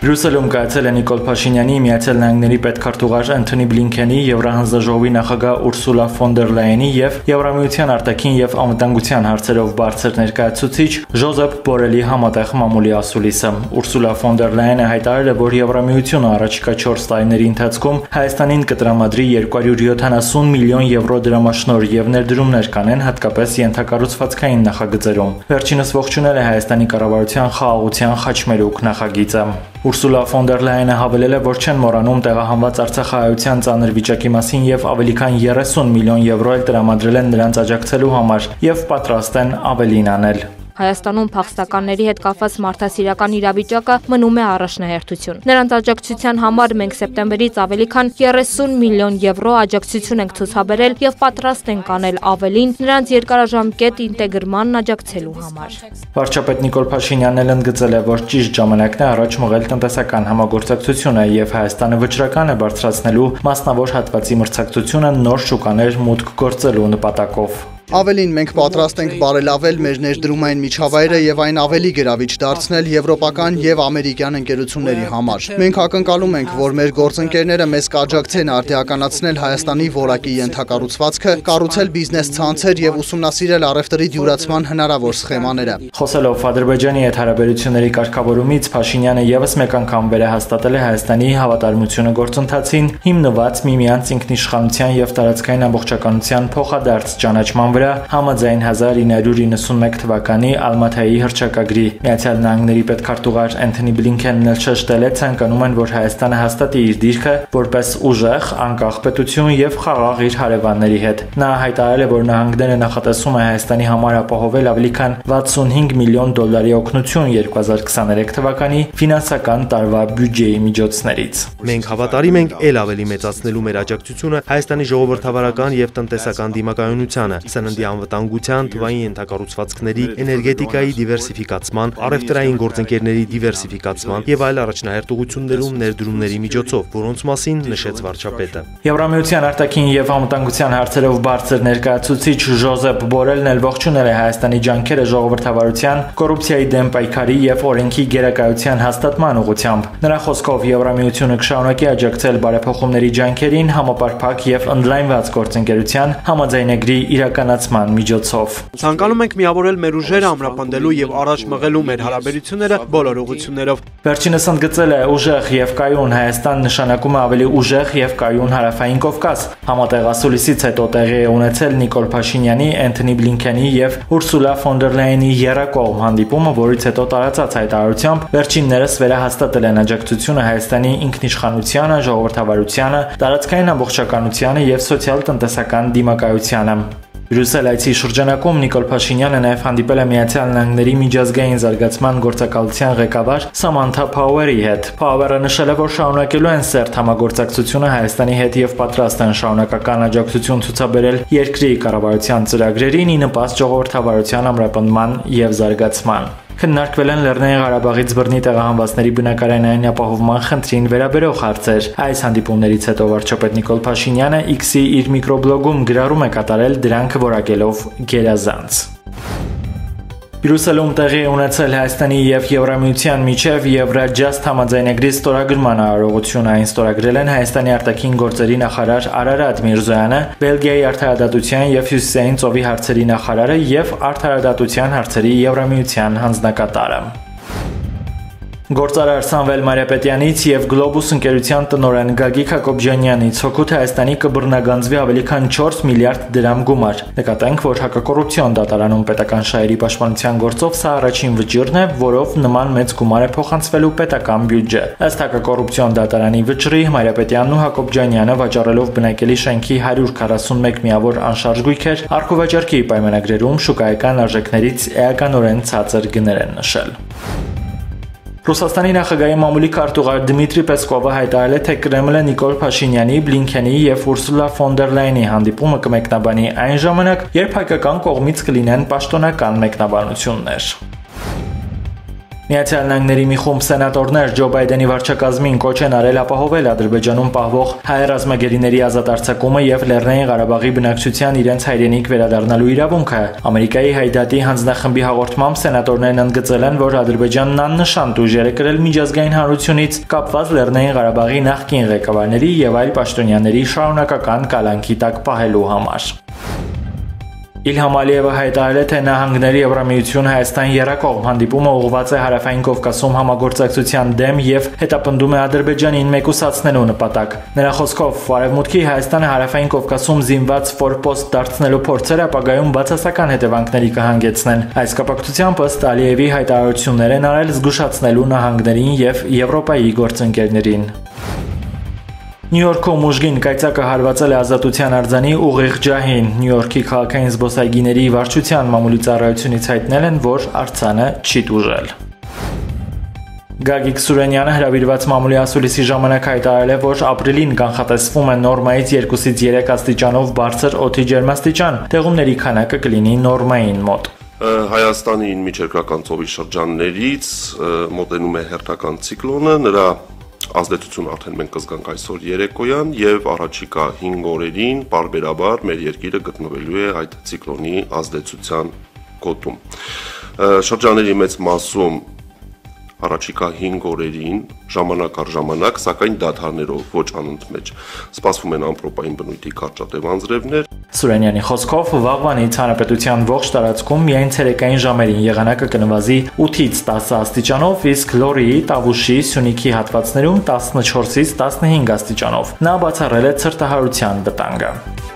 Բրյուսելում կայացել է Նիկոլ Փաշինյանի, Միացյալ Նահանգների պետքարտուղար Անթոնի Բլինքենի, Եվրահանձնաժողովի նախագահ Ուրսուլա ֆոն դեր Լայենի և Եվրամիության արտաքին և անվտանգության հարցերով բարձր ներկայացուցիչ Ժոզեփ Բորելի համատեղ մամուլի ասուլիսը։ Ուրսուլա ֆոն դեր Լայենը հայտարարել է, որ Եվրամիությունը առաջիկա 4 տարիների ընթացքում Հայաստանին կտրամադրի 270 միլիոն եվրո դրամաշնորհ և ներդրումներ կանեն հատկապես ենթակառուցվածքային նախագծերում։ Վերջինս ողջունել է Հայաստանի կառավարության խաղաղության խաչմերուկ նախագիծը։ Ուրսուլա ֆոն դեր Լայենը հավելել է, որ չեն մոռանում տեղահանված արցախահայության ծանր վիճակի մասին և ավելի քան 30 միլիոն եվրո էլ տրամադրել են նրանց աջակցելու համար և պատրաստ են ավելին անել։ Հայաստանում փախստականների հետ կապված մարդասիրական իրավիճակը մնում է առաջնահերթություն։ Նրանց աջակցության համար մենք սեպտեմբերից ավելի քան 30 միլիոն եվրո աջակցություն ենք ցուցաբերել և պատրաստ ենք անել ավելին նրանց երկարաժամկետ ինտեգրմանն աջակցելու համար։ Վարչապետ Նիկոլ Փաշինյանն էլ ընդգծել է, որ ճիշտ ժամանակն է առաջ մղել տնտեսական համագործակցությունը և Հայաստանը վճռական է բարձրացնելու մասնավոր հատվածի մրցակցությունը նոր շուկաներ մուտք գործելու նպատակով։ Ավելին մենք պատրաստ ենք բարելավել մեր ներդրումային միջավայրը և այն ավելի գրավիչ դարձնել եվրոպական և ամերիկյան ընկերությունների համար։ Մենք ակնկալում ենք, որ մեր գործընկերները մեզ կաջակցեն արդիականացնել Հայաստանի որակի ենթակառուցվածքը, կառուցել բիզնես ցանցեր և ուսումնասիրել առևտրի դյուրացման հնարավոր սխեմաները։ Խոսելով Ադրբեջանի հետ հարաբերությունների կարգավորումից, Փաշինյանը ևս մեկ անգամ վերահաստատել է Հայաստանի հավատարմությունը գործընթացին, հիմնված միմյանց ինքնիշխանության և տարածքային ամբողջականության փոխադարձ ճանաչման վրա համաձայն 1991 թվականի Ալմաթայի հռչակագրի։ Միացյալ Նահանգների պետքարտուղար Անթոնի Բլինքենն էլ շեշտել է, ցանկանում են, որ Հայաստանը հաստատի իր դիրքը որպես ուժեղ, անկախ պետություն և խաղաղ իր հարևանների հետ։ Նա հայտարարել է, որ նահանգները նախատեսում է Հայաստանի համար ապահովել ավելի քան 65 միլիոն դոլարի օգնություն 2023 թվականի ֆինանսական տարվա բյուջեի միջոցներից։ Մենք հավատարիմ ենք ել ավելի մեծացնելու մեր աջակցությունը Հայաստանի ժողովրդավարական և տնտեսական դիմակայունությանը, սննդի անվտանգության, թվային ենթակառուցվածքների, էներգետիկայի դիվերսիֆիկացման, առևտրային գործընկերների դիվերսիֆիկացման և այլ առաջնահերթ ուղղություններում ներդրումների միջոցով, որոնց մասին նշեց վարչապետը։ Եվրամիության արտաքին և անվտանգության հարցերով բարձր ներկայացուցիչ Ժոզեփ Բորելն էլ ողջունել է Հայաստանի ջանքերը ժողովրդավարության, կոռուպցիայի դեմ պայքարի և օրենքի գերակայության հաստատման ուղղությամբ։ Նրա խոսքով Եվրամիությունը կշարունակի աջակցել բարեփոխումների ջանքերին համապարփակ և ընդլայնված գործընկերության համաձայնագրի իրականացման միջոցով։ Ցանկանում ենք միավորել մեր ուժերը ամրապնդելու և առաջ մղելու մեր հարաբերությունները բոլոր ուղղություններով։ Վերջինս ընդգծել է, ուժեղ և կայուն Հայաստան նշանակում է ավելի ուժեղ և կայուն Հարավային Կովկաս։ Համատեղ ասուլիսից հետո տեղի է ունեցել Նիկոլ Փաշինյանի, Անթոնի Բլինքենի և Ուրսուլա ֆոն դեր Լայենի եռակողմ հանդիպումը, որից հետո տարածած հայտարարությամբ վերջիններս վերահաստատել են աջակցությունը Հայաստանի ինքնիշխանությանը, ժողովրդավարությանը, տարածքային ամբողջականությանը և սոցիալ-տնտեսական դիմակայությանը։ Բրյուսել այցի շրջանակում Նիկոլ Փաշինյանը նաև հանդիպել է Միացյալ Նահանգների միջազգային զարգացման գործակալության ղեկավար Սամանթա Փաուերի հետ։ Փաուերը նշել է, որ շարունակելու են սերտ համագործակցությունը Հայաստանի հետ և պատրաստ են շարունակական աջակցություն ցուցաբերել երկրի կառավարության ծրագրերին ի նպաստ ժողովրդավարության ամրապնդման և զարգացման։ Քննարկվել են Լեռնային Ղարաբաղից բռնի տեղահանվածների բնակարանային ապահովման խնդրին վերաբերող հարցեր։ Այս հանդիպումներից հետո վարչապետ Նիկոլ Փաշինյանը X-ի իր միկրոբլոգում գրառում է կատարել, դրանք որակելով գերազանց։ Բրյուսելում տեղի է ունեցել Հայաստանի և Եվրամիության միջև Եվրաջաստ համաձայնագրի ստորագրման արարողությունը։ Այն ստորագրել են Հայաստանի արտաքին գործերի նախարար Արարատ Միրզոյանը, Բելգիայի արդարադատության և հյուսիսային ծովի հարցերի նախարարը և արդարադատության հարցերի Եվրամիության հանձնակատարը։ Գործարար Սամվել Մարիապետյանից և Գլոբուս ընկերության տնօրեն Գագիկ Հակոբյանյանից հօգուտ Հայաստանի կբռնագանձվի ավելի քան 4 միլիարդ դրամ գումար։ Նկատենք, որ հակակոռուպցիոն դատարանում պետական շահերի պաշտպանության գործով սա առաջին վճիռն է, որով նման մեծ գումար է փոխանցվելու պետական բյուջե։ Ըստ հակակոռուպցիոն դատարանի վճռի, Մարիապետյանն ու Հակոբյանյանը վաճառելով բնակելի շենքի 141 միավոր անշարժ գույքեր, առքուվաճառքի պայմանագրերում շուկայական արժեքներից էականորեն ցածր գներ են նշել։ Ռուսաստանի նախագահի մամուլի քարտուղար Դմիտրի Պեսկովը հայտարարել է, թե Կրեմլը Նիկոլ Փաշինյանի, Բլինքենի և Ուրսուլա ֆոն դեր Լայենի հանդիպումը կմեկնաբանի այն ժամանակ, երբ հայկական կողմից կլինեն պաշտոնական մեկնաբանություններ։ Միացյալ Նահանգների մի խումբ սենատորներ Ջո Բայդենի վարչակազմին կոչ են արել ապահովել Ադրբեջանում պահվող հայ ռազմագերիների ազատ արձակումը եւ Լեռնային Ղարաբաղի բնակչության իրենց հայրենիք վերադառնալու իրավունքը։ Ամերիկայի Հայդատի հանձնախմբի հաղորդմամբ սենատորներն ընդգծել են, որ Ադրբեջանն աննշան տուժեր է կրել միջազգային հանրությունից կապված Լեռնային Ղարաբաղի նախկին ղեկավարների եւ այլ պաշտոնյաների շարունակական կալանքի տակ պահելու համար։ Իլհամ Ալիևը հայտարարել է, թե Նահանգների Եվրամիություն Հայաստան եռակողմ հանդիպումը ուղղված է Հարավային Կովկասում համագործակցության դեմ եւ հետապնդում է Ադրբեջանին մեկուսացնելու նպատակ։ Նրա խոսքով Արևմուտքի Հայաստանը Հարավային Կովկասում զինված ֆորպոստ դարձնելու փորձերը ապագայում բացասական հետևանքների կհանգեցնեն։ Այս կապակցությամբ ըստ Ալիևի հայտարարություններ են արել զգուշացնելու Նահանգներին եւ Եվրոպայի գործընկերներին։ Նյու Յորքում ուժգին կայծակը հարվածել է Ազատության արձանի ուղիղ ջահին։ Նյու Յորքի քաղաքային զբոսայգիների վարչության մամուլի ծառայությունից հայտնել են, որ արձանը չի տուժել։ Գագիկ Սուրենյանը հրավիրված մամուլի ասուլիսի ժամանակ հայտարարել է, որ ապրիլին կանխատեսվում է նորմայից 2-ից 3 աստիճանով բարձր օդի ջերմաստիճան, տեղումների քանակը կլինի նորմային մոտ։ Հայաստանի միջերկրական ծովի շրջաններից մոտենում է հերթական ցիկլոնը, նրա ազդեցություն արդեն մենք կզգանք այսօր երեկոյան եւ առաջիկա 5 օրերին պարբերաբար մեր երկիրը գտնվելու է այդ ցիկլոնի ազդեցության գոտում։ Շրջանների մեծ մասում առաջիկա 5 օրերին ժամանակ առ ժամանակ, սակայն դադարներով ոչ անընդմեջ սպասվում են ամպրոպային բնույթի կարճատև անձրևներ։ Սուրենյանի խոսքով վաղվանից հանրապետության ողջ տարածքում միայն ցերեկային ժամերին եղանակը կնվազի 8-ից 10 աստիճանով, իսկ Լորիի, Տավուշի, Սյունիքի հատվածներում 14-ից 15 աստիճանով։ Նա բացառել է ցրտահարության վտանգը։